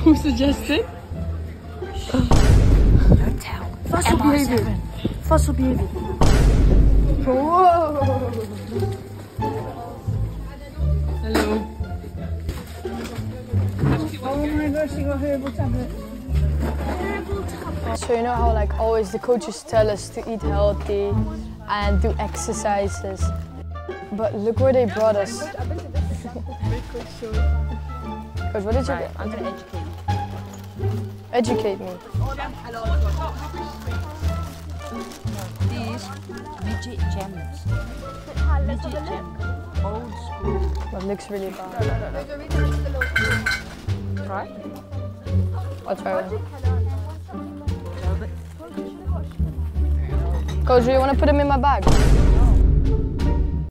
Who suggested? Don't tell. Fossil behavior. Fossil behavior. Whoa. Hello. Oh my gosh, you got herbal tablet. So you know how like always the coaches tell us to eat healthy and do exercises. But look where they brought us. Coach, what did you do? I'm going to educate you. Educate me. These midget gems. Midget gems. Old school. That looks really bad. Try? I'll try one. Coach, do you want to put them in my bag?